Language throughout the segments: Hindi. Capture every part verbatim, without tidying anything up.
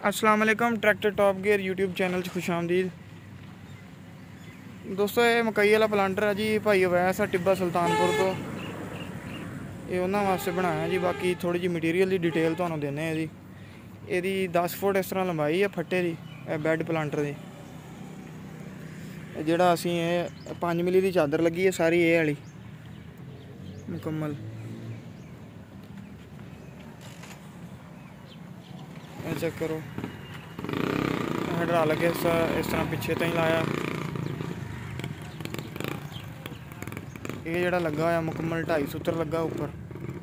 अस्सलाम वालेकुम। Tractor top gear YouTube channel खुश आमदीद दोस्तों। ये मकई वाला प्लांटर है जी, भाई अवैस है टिब्बा सुल्तानपुर तो ये उन्होंने वास्ते बनाया जी। बाकी थोड़ी जी मटीरियल की डिटेल तो देने ये यदी दस फुट इस तरह लंबाई है फट्टे की बैड प्लांटर की। जोड़ा असी पाँच मिली की चादर लगी है सारी ये वाली मुकम्मल। चेक करो हाइड्रा लगे इस तरह पिछे तो ही लाया। ये जोड़ा लगा हुआ मुकम्मल ढाई सूत्र लगा उपर।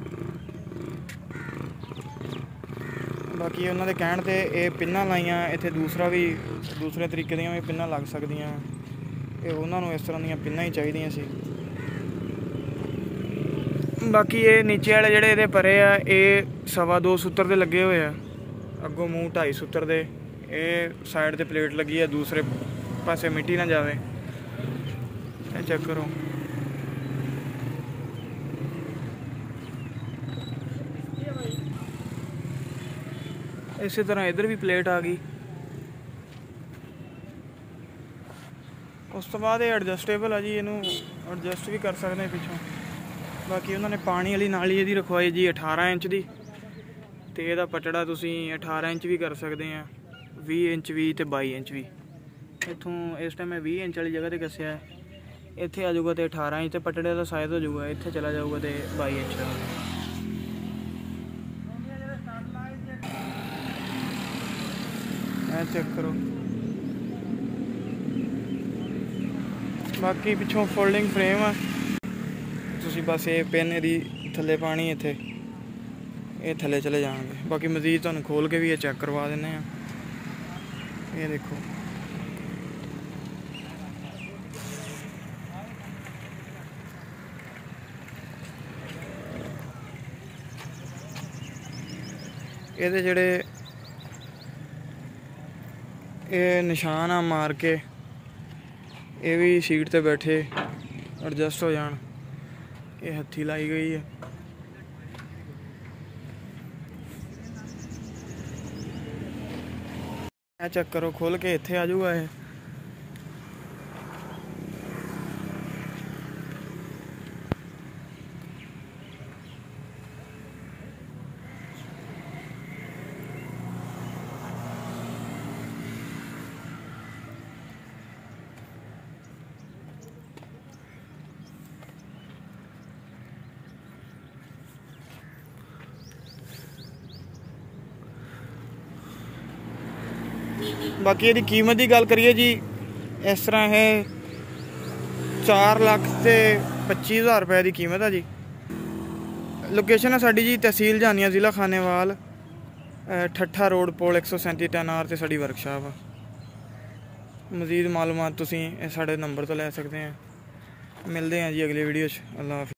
बाकी उन्होंने कहने ते ये पिन्ना लाइया इत्थे दूसरा भी दूसरे तरीके दी भी पिन्ना लग सकदियां। ये उन्होंने इस तरह दी पिन्ना ही चाहिए सी। बाकी ये नीचे वाले जोड़े ये परे आ ये सवा दो सूत्र के लगे हुए हैं। अगों मूँह ढाई सूत्र दे। ये साइड ते प्लेट लगी है दूसरे पासे मिट्टी ना जाए। चेक करो इसी तरह इधर भी प्लेट आ गई। उस तो बाद ये एडजस्टेबल है जी, इनू एडजस्ट भी कर सकते हैं पिछों। बाकी उन्होंने पानी वाली नाली यदी रखवाई जी अठारह इंच की। तो यदा पटड़ा तुसी अठारह इंच भी कर सकते हैं, भी इंच भी तो बाई इंच भी। इतों इस टाइम मैं भी इंच वाली जगह पर दसिया है, इतने आ जाऊगा तो अठारह इंच तो पटड़े का साइज हो जाऊगा। इतने चला जाऊगा तो बाई इंच का। चेक करो बाकी पिछों फोल्डिंग फ्रेम है। तुसी बस ये पिन यदी थले पानी इत्थे ये थले चले जाएंगे। बाकी मजीद तुहानू खोल के भी ये चेक करवा देने हैं। ये देखो ये जेड़े ये निशान आ मार के ये भी सीट ते बैठे एडजस्ट हो जान। ये हथी लाई गई है। चेक करो खोल के इत्थे आ जाऊगा ये। बाकी यदि कीमत की गल करिए जी, इस तरह है चार लाख से पच्ची हज़ार रुपये की कीमत है जी। लोकेशन है साड़ी जी तहसील जानिया जिला खानेवाल ठट्ठा रोड पोल एक सौ सैंती टेन आर से साड़ी वर्कशॉप है। मजीद मालूमात तुसी साढ़े नंबर तो लै सकते हैं। मिलते हैं जी अगली वीडियो। अल्लाह हाफिज़।